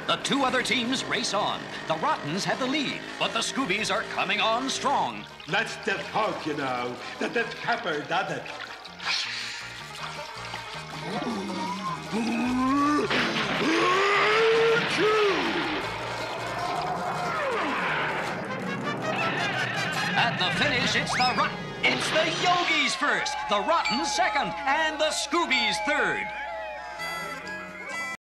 The two other teams race on. The Rottens have the lead, but the Scoobies are coming on strong. That's the talk, you know. That the pepper does it. At the finish, it's the Yogis first, the Rottens second, and the Scoobies third.